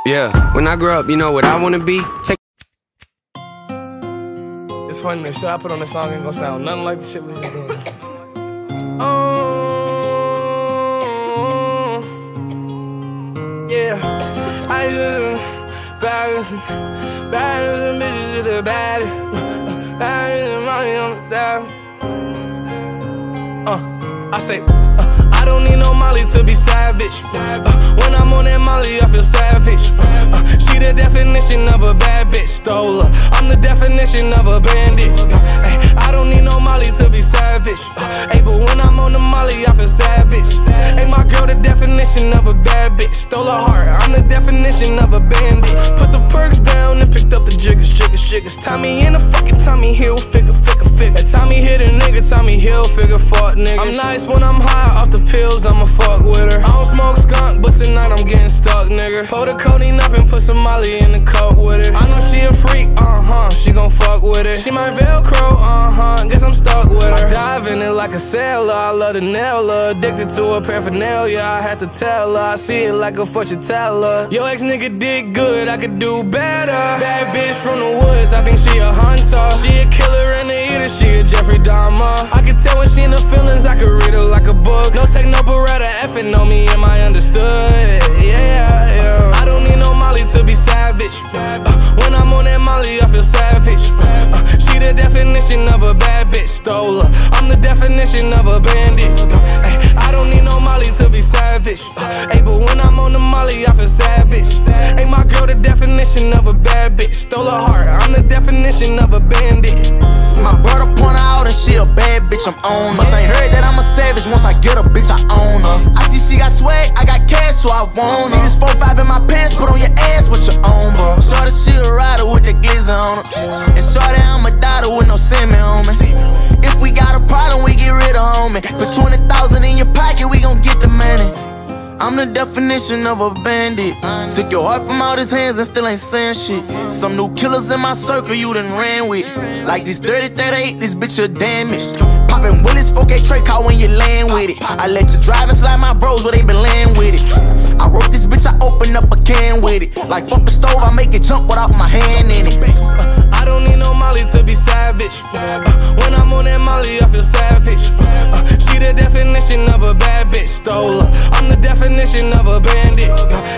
Yeah, when I grow up, you know what I wanna be? It's funny, the shit I put on the song ain't gonna sound nothing like the shit we was doing. Yeah, I just balancing bitches to the baddest. Balancing money on the dial. I say, I don't need no Molly to be savage. When I'm on that Molly, I feel savage. She the definition of a bad bitch, stole her. I'm the definition of a bandit. I don't need no Molly to be savage. But when I'm on the Molly, I feel savage. My girl the definition of a bad bitch, stole her heart. I'm the definition of a bandit. Put the perks down and picked up the jiggers. Tommy in the fucking Tommy Hilfiger. Tommy hit a nigga, Tommy Hilfiger, fuck niggas. I'm nice when I'm high off the pills, I'ma fuck with her. I don't smoke skunk, but tonight I'm getting stuck, nigga. Pour the codeine up and put some Molly in the cup with it. I know she a freak, she gon' fuck with it. She my Velcro, guess I'm stuck with her. I dive in it like a sailor, I love to nail her. Addicted to her paraphernalia, I had to tell her. I see it like a fortune teller. Yo ex nigga did good, I could do better. Bad bitch from the woods, I think she a hunter. She a killer and a eater, she a Jeffrey Dahmer. I can tell when she in the feelings, I can read her like a book. No take no beretta, effing on me, am I understood? Yeah. I don't need no Molly to be savage. When I'm on that Molly, I feel savage. She the definition of a bad bitch, stole her. I'm the definition of a bandit. I don't need no Molly to be savage. But when I'm on the Molly, I feel savage. My girl the definition of a bad bitch, stole her heart. I'm the definition of a bandit. My brother point her out and she a bad bitch, I'm on her. Must ain't heard that I'm a savage, once I get a bitch, I own her. I see she got swag, I got cash, so I want her. See this 4-5 in my pants, put on your ass with your own, bro. Shorty, she a rider with the glizzy on her. And shorty, I'm a daughter with no semen on me. If we got a problem, we get rid of homie. Put 20,000 in your pocket, we gon' get the money. I'm the definition of a bandit. Took your heart from out his hands and still ain't saying shit. Some new killers in my circle you done ran with. Like this 30-38, this bitch a damaged. Poppin' Willis, 4K Trey call when you land with it. I let you drive and slide my bros where they been laying with it. I wrote this bitch, I open up a can with it. Like fuck the stove, I make it jump without my hand in it. I don't need no Molly to be savage. When I'm on that Molly, I feel savage. She the definition of a bad bitch, stole her. I'm the definition of a bandit.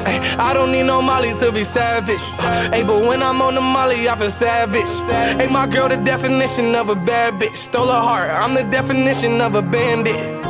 I don't need no Molly to be savage. But when I'm on the Molly, I feel savage. My girl the definition of a bad bitch, stole her heart. I'm the definition of a bandit.